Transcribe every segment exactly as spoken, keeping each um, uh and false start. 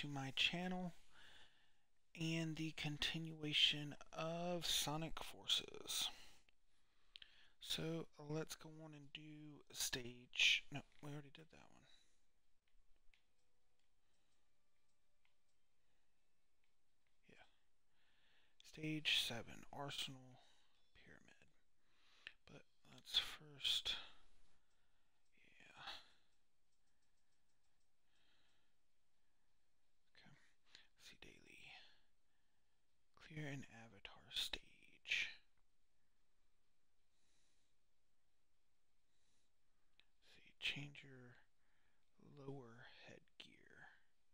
to my channel and the continuation of Sonic Forces. So let's go on and do stage. No, we already did that one. Yeah. Stage seven, Arsenal Pyramid. But let's first. Yeah. Okay. See daily. Clear an avatar stage. See, change your lower headgear.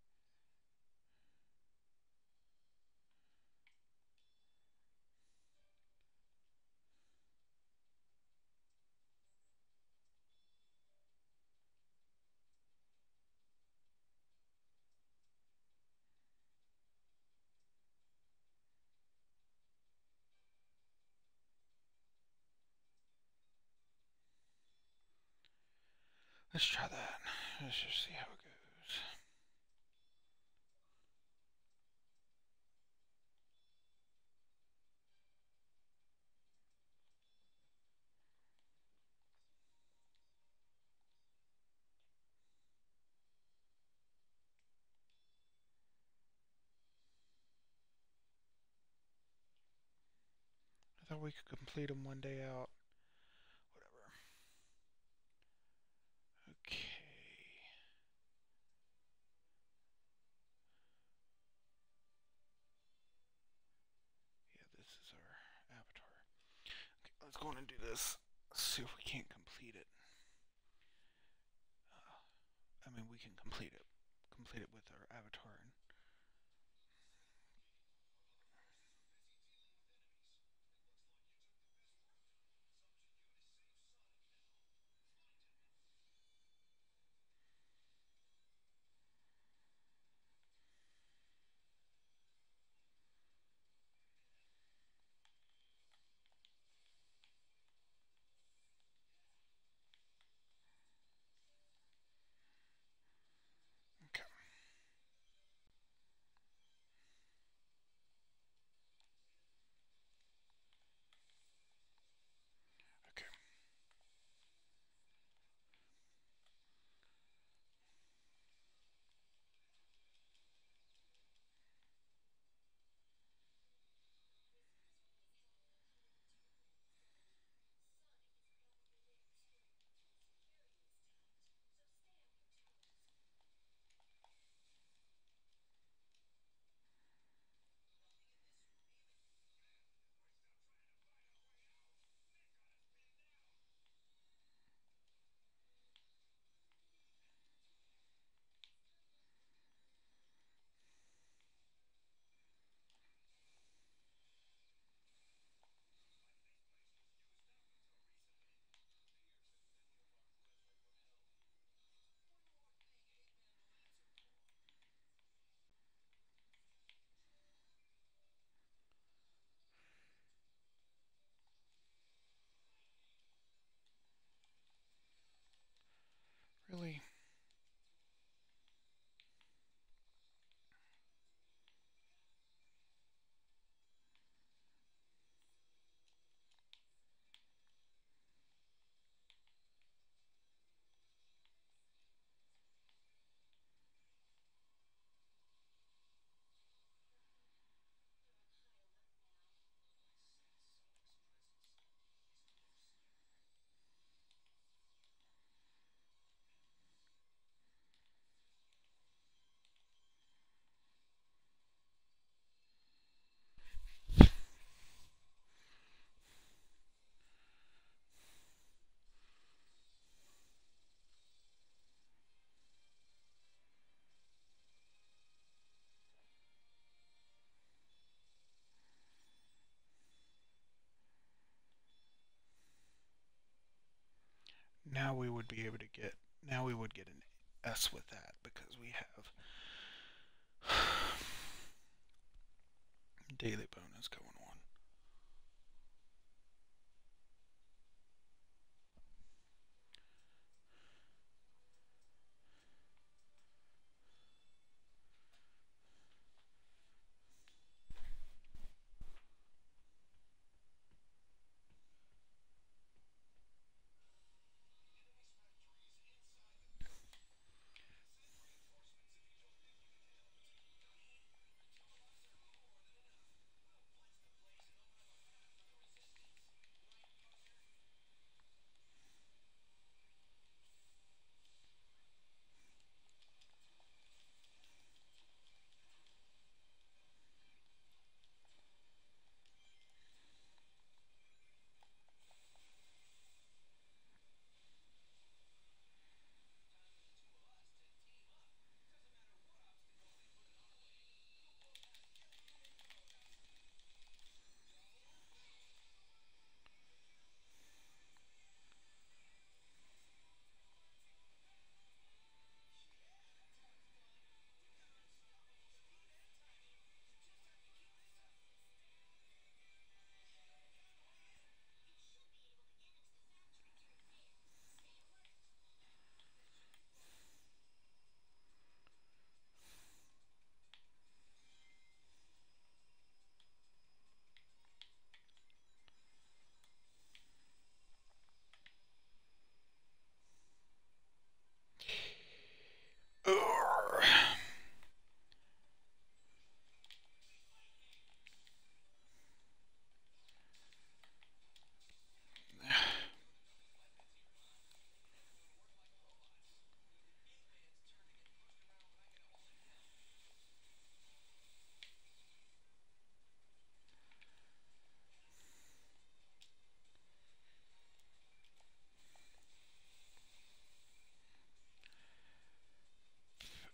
Let's try that. Let's just see how it goes. I thought we could complete them one day out. Whatever. Okay. Yeah, this is our avatar. Okay, let's go on and do this. Let's see if we can't complete it. Uh, I mean, we can complete it. Complete it with our avatar. Okay. Okay. Really? Now we would be able to get, now we would get an S with that because we have daily bonus going on.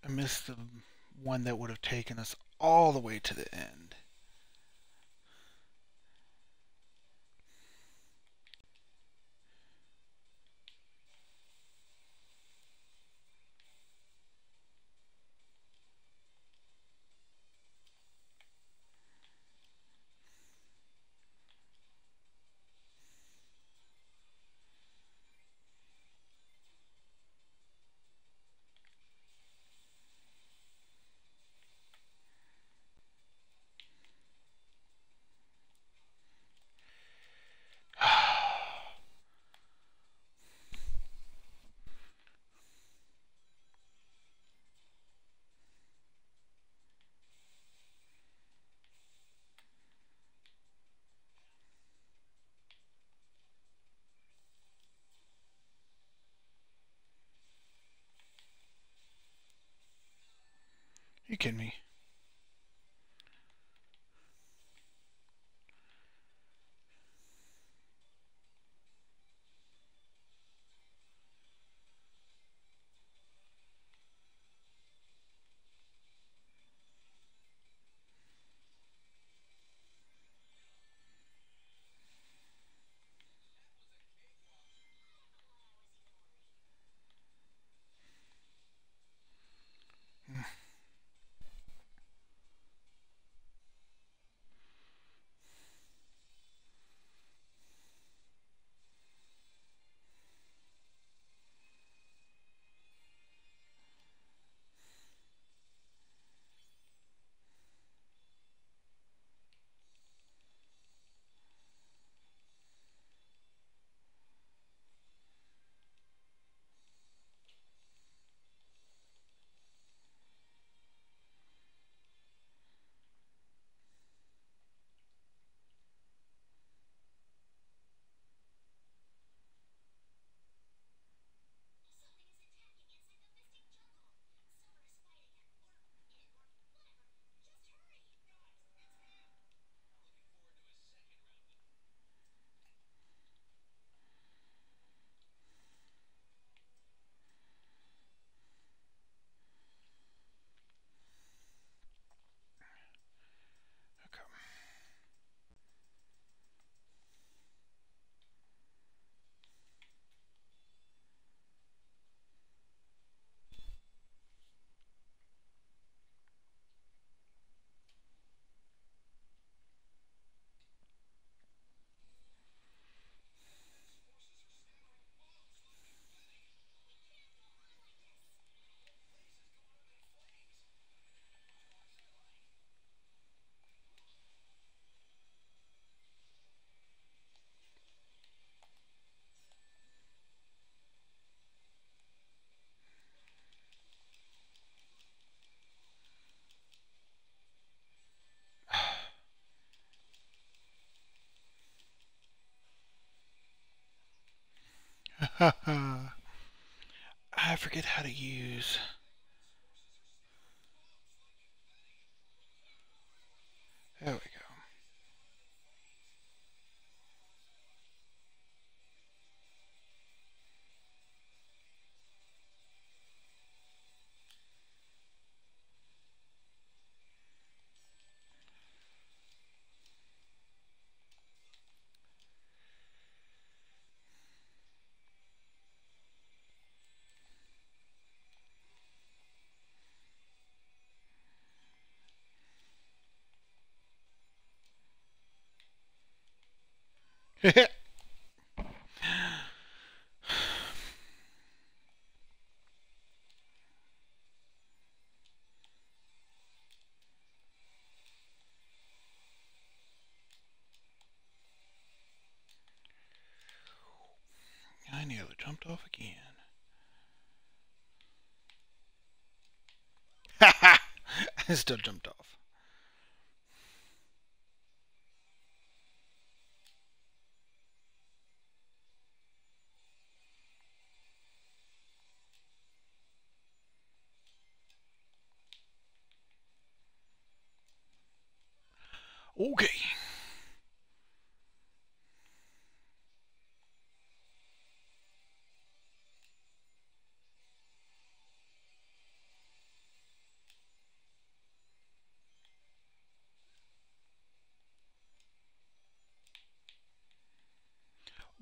I missed the one that would have taken us all the way to the end. You kidding me? I forget how to use. There we go. I nearly jumped off again. I still jumped off. Okay.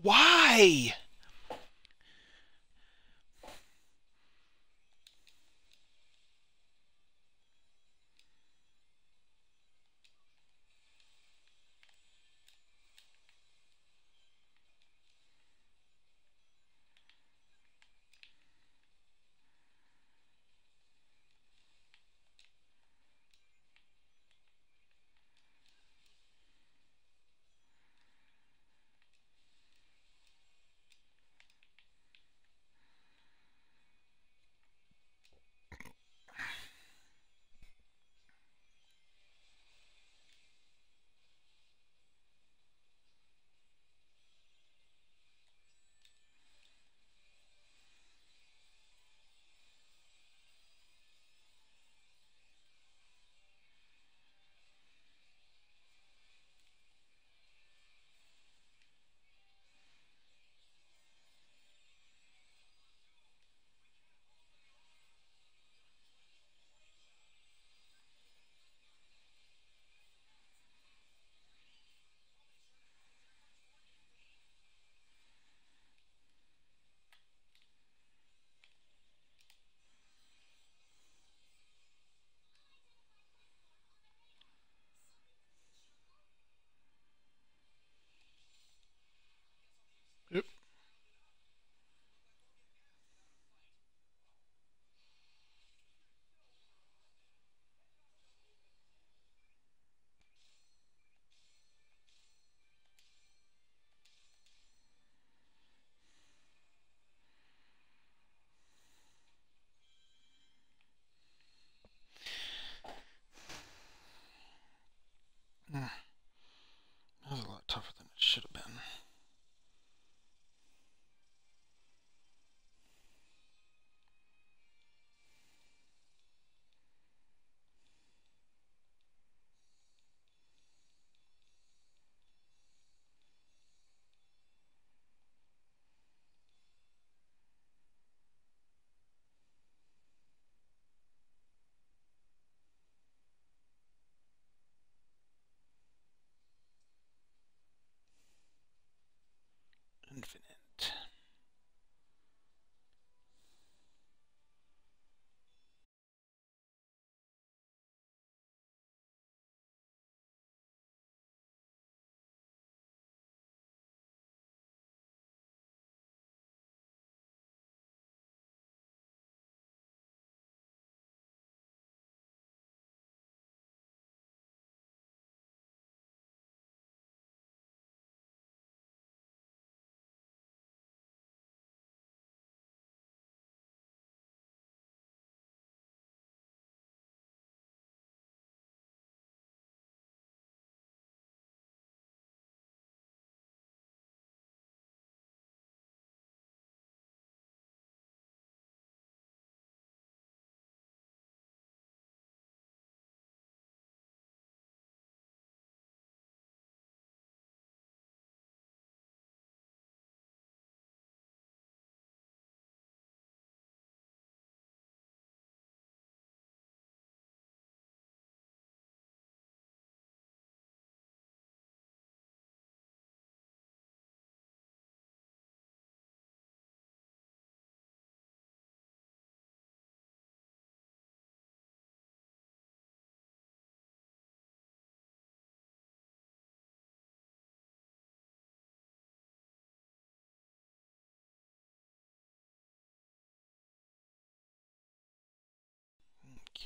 Why? Yep. Mm, that was a lot tougher than it should have been. Infinite. Okay.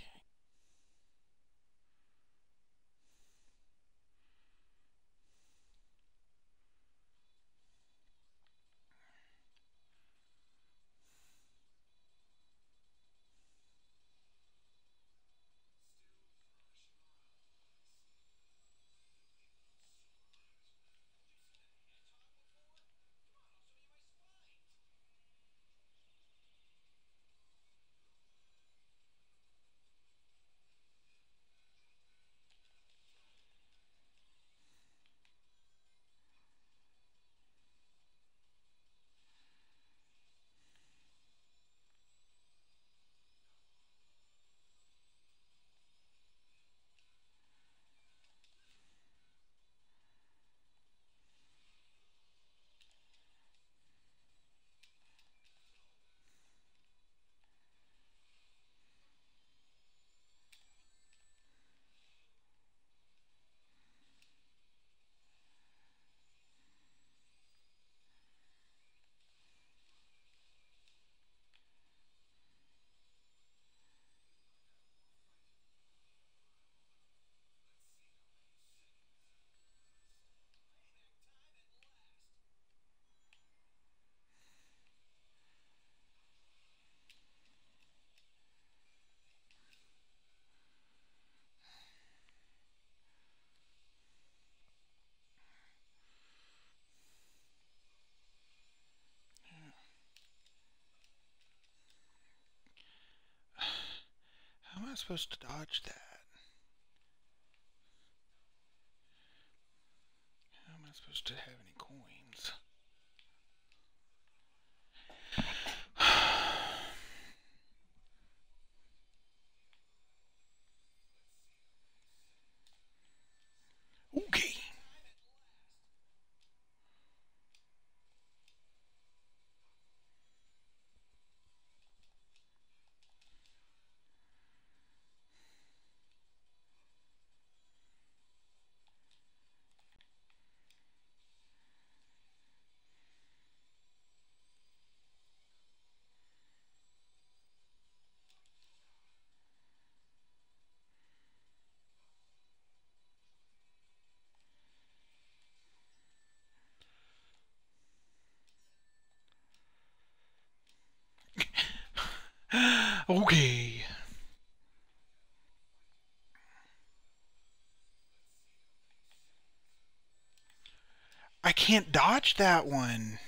supposed to dodge that? How am I supposed to have any coins? Okay. Okay. I can't dodge that one.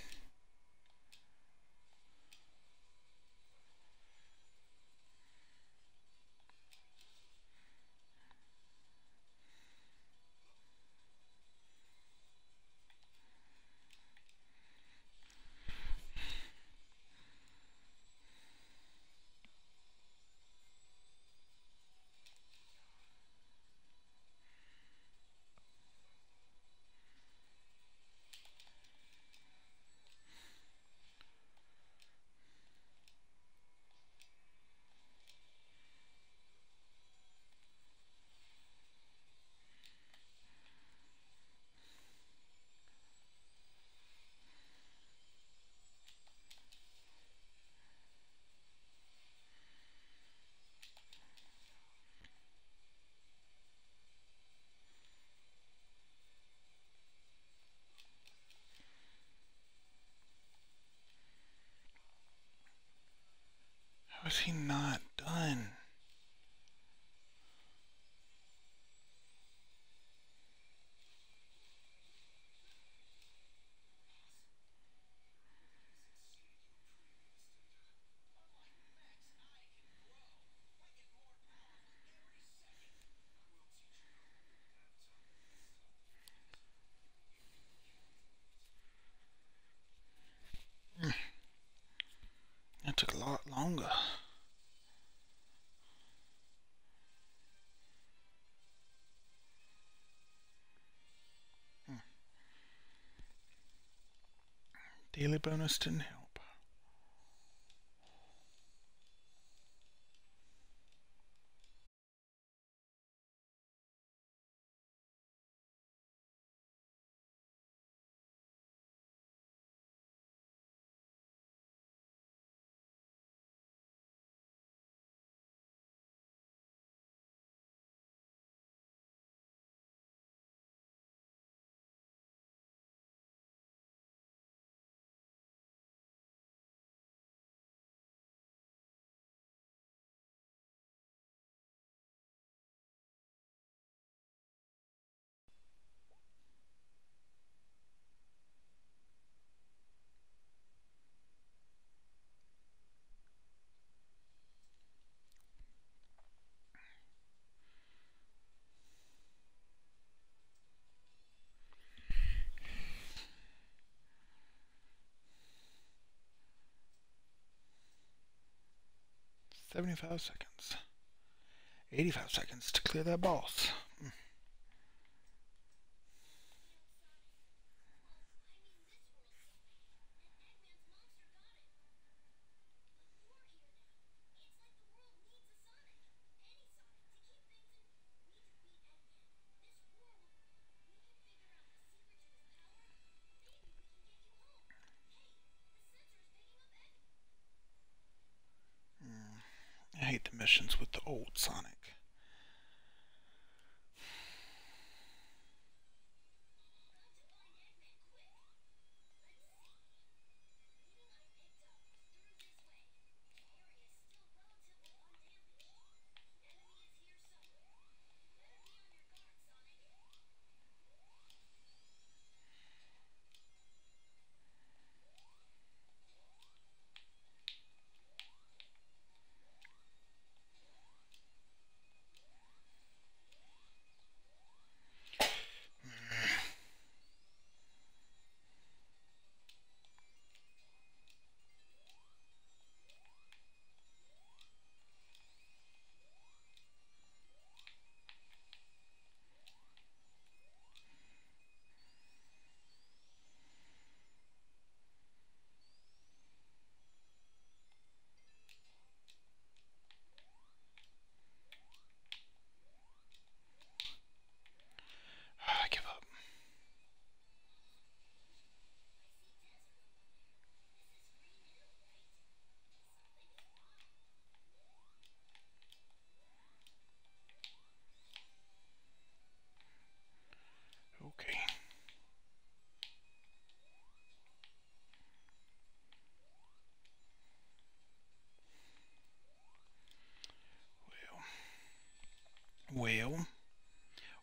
How is he not done? That took a lot longer. Hmm. Daily bonus didn't help. seventy-five seconds. eighty-five seconds to clear that boss. Hmm. I hate the missions with the old Sonic.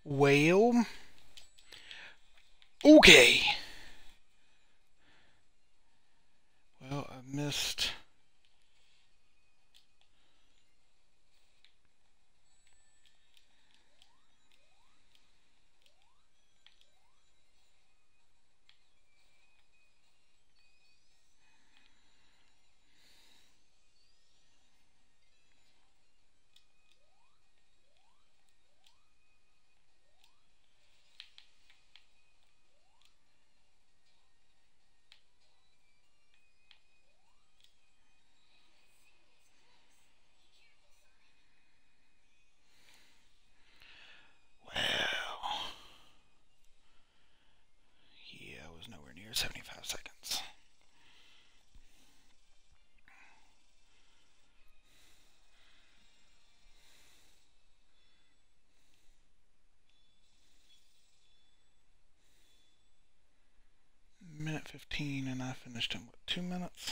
Well, okay. Well, I missed. Well, yeah, I was nowhere near seventy-five seconds. Minute fifteen, and I finished in what, two minutes?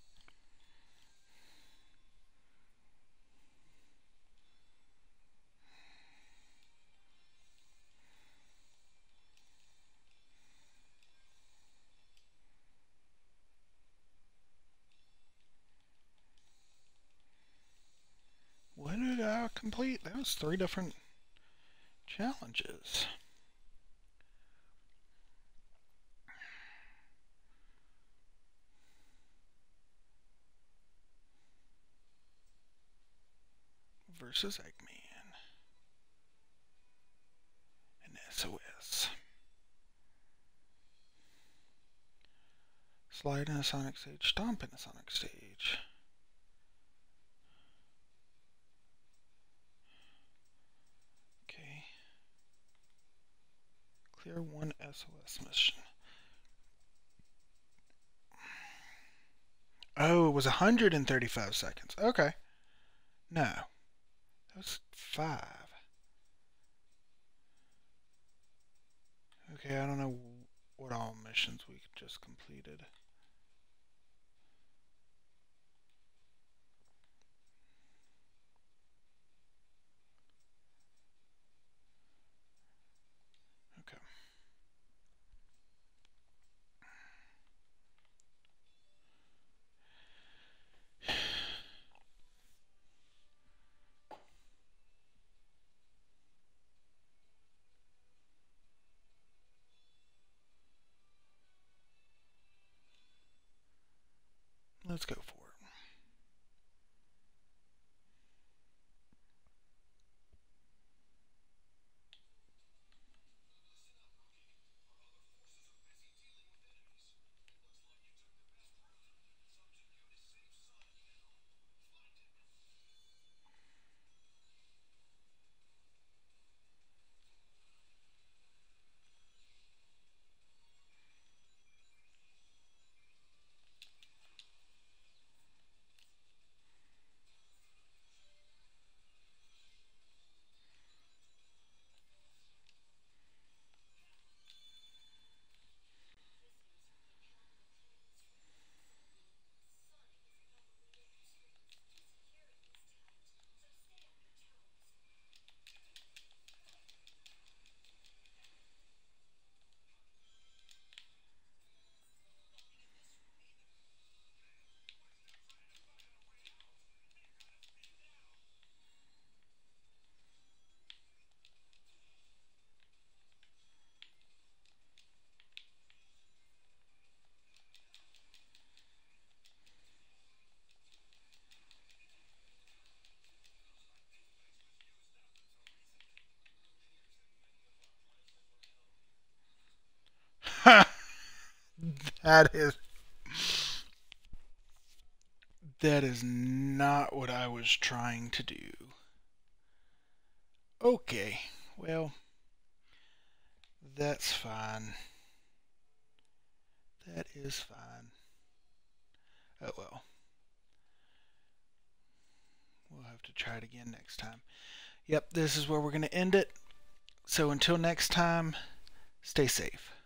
What did I complete? That was three different challenges. Versus Eggman. And S O S. Slide in a Sonic stage, stomp in a Sonic stage. Okay. Clear one S O S mission. Oh, it was one hundred thirty-five seconds. Okay. No. That was five. Okay, I don't know what all missions we just completed. Okay. Let's go for it. That is that is not what I was trying to do. Okay, well, that's fine. That is fine. Oh well. We'll have to try it again next time. Yep, this is where we're going to end it. So until next time, stay safe.